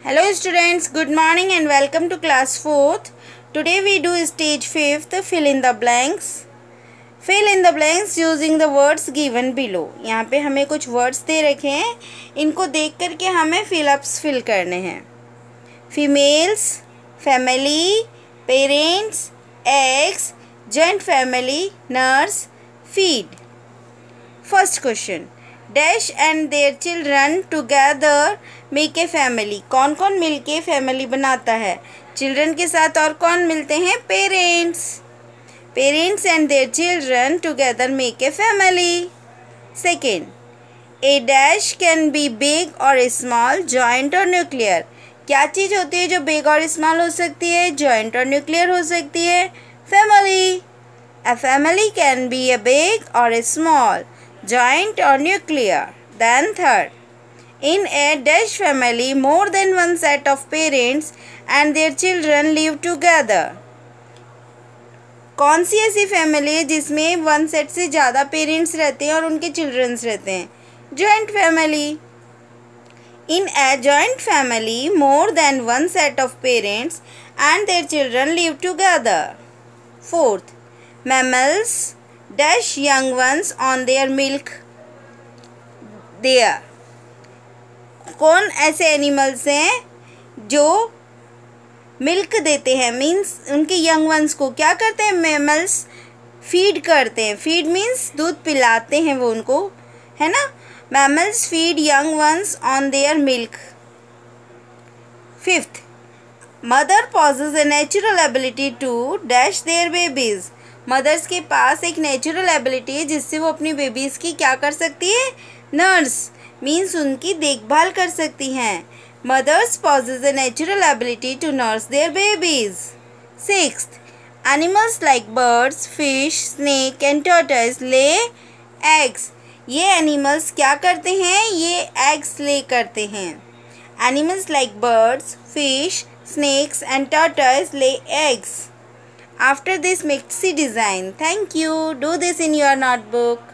Hello students, good morning and welcome to class 4th. Today we do stage 5th, fill in the blanks. Fill in the blanks using the words given below. यहाँ पे हमें कुछ words दे रखे हैं, इनको देख करके हमें fill-ups fill करने हैं. Females, family, parents, eggs, joint family, nurse, feed. First question. Dash and their children together make a family. कौन कौन मिलके फैमिली बनाता है? चिल्ड्रन के साथ और कौन मिलते हैं? Parents. Parents and their children together make a family. Second, a dash can be big और स्मॉल, जॉइंट और न्यूक्लियर. क्या चीज़ होती है जो बिग और स्मॉल हो सकती है, जॉइंट और न्यूक्लियर हो सकती है? Family. A family can be a big or a small, joint or nuclear. Then third, in a dash family, more than one set of parents and their children live together. कौन सी ऐसी family है जिसमें one set से ज़्यादा parents रहते हैं और उनके चिल्ड्रंस रहते हैं? Joint family. In a joint family, more than one set of parents and their children live together. Fourth, mammals dash young ones on their milk there. कौन ऐसे एनिमल्स हैं जो मिल्क देते हैं, मीन्स उनके यंग वंस को क्या करते हैं? मैमल्स फीड करते हैं. फीड मीन्स दूध पिलाते हैं वो उनको, है ना. Mammals feed young ones on their milk. Fifth, mother possesses a natural ability to dash their babies. Mothers के पास एक नेचुरल एबिलिटी है जिससे वो अपनी बेबीज़ की क्या कर सकती है? नर्स मीन्स उनकी देखभाल कर सकती हैं. Mothers possesses a natural ability to nurse their babies. Sixth, animals like birds, fish, snake and turtles lay eggs. ये एनिमल्स क्या करते हैं? ये एग्स ले करते हैं. Animals like birds, fish, snakes and turtles lay eggs. After this, mixy design. Thank you. Do this in your notebook.